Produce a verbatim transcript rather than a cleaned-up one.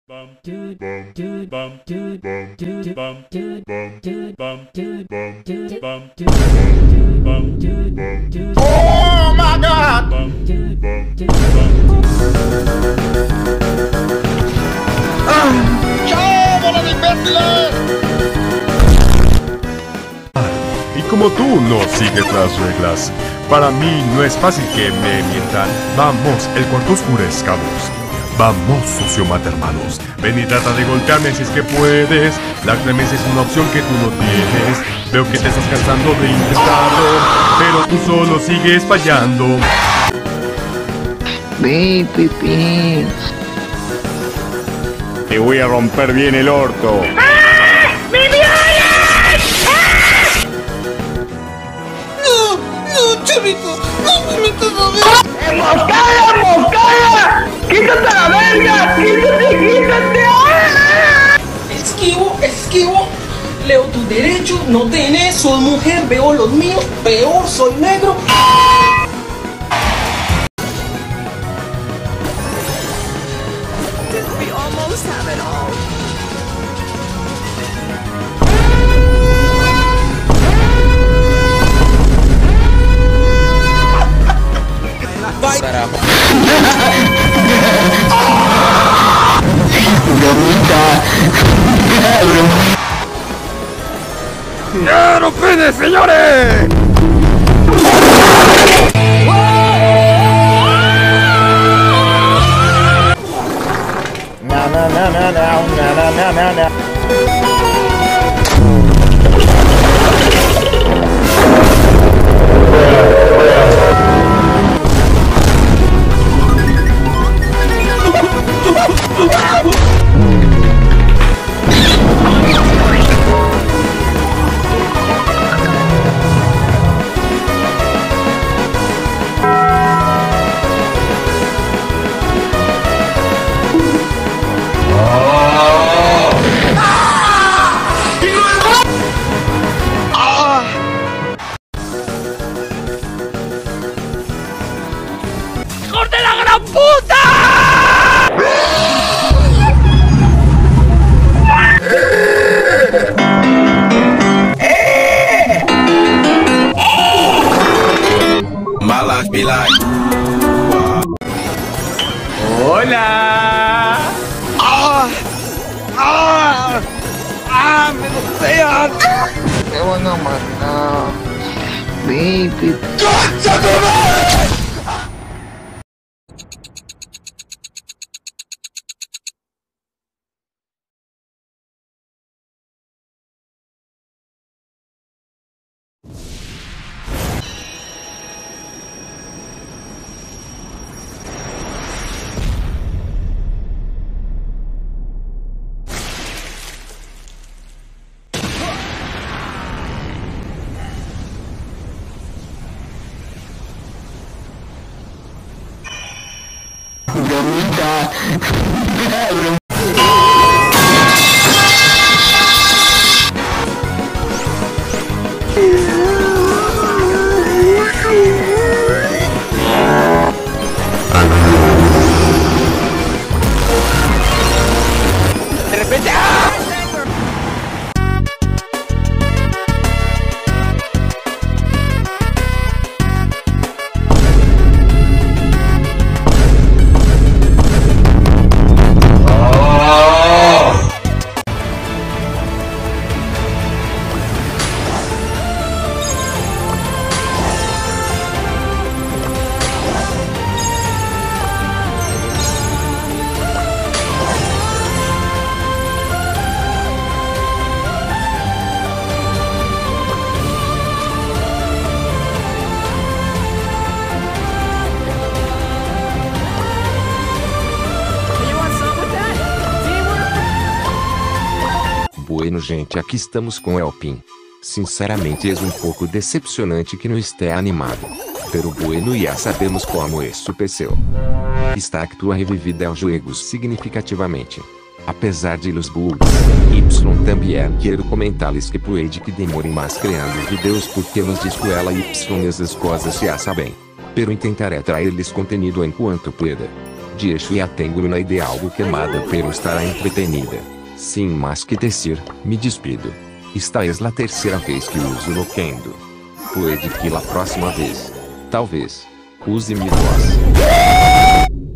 Oh my God! ¡Chao, bola de imbéciles! Y como tú no sigues las reglas, para mí no es fácil que me mientan. Vamos, el cuarto oscurezcamos. Vamos, socio-mata hermanos. Ven y trata de golpearme si es que puedes. La clemencia es una opción que tú no tienes. Veo que te estás cansando de intentarlo, pero tú solo sigues fallando. Baby, please. Te voy a romper bien el orto. ¡Ah! ¡Me violan! ¡Ah! No, no, chorrito, no me metas a ver. ¡Emboscada, emboscada! ¡Quítate la verga! ¡Quítate, quítate! ¡Ah! Esquivo, esquivo. Leo tus derechos, no tenés, soy mujer, veo los míos, peor, soy negro. We almost have it all. ¡Ya no pene, señores! No, no, no, no, no, no, no, no, no. ¡Hijos de la gran puta! My life be like. ¡Hola! ¡Ah! ¡Ah! ¡Ah! ¡Me golpean! Te van a matar. Baby. De repente, ¡ah! Bueno, gente, aqui estamos com Elpin. Sinceramente, é um pouco decepcionante que não esteja animado. Pero bueno, ya sabemos como isso pessoal. Está actua revivida aos juegos significativamente. Apesar de los bugs, Y também quero comentar-lhes que puede que demore mais criando vídeos porque nos escuela Y essas coisas já sabem. Pero intentaré trazer-lhes conteúdo enquanto pueda. de eixo e a tenho uma ideia algo queimada pero estará entretenida. Sem mais que dizer, me despido. Esta é a terceira vez que uso no Kendo. Puede que la próxima vez, talvez, use mi voz.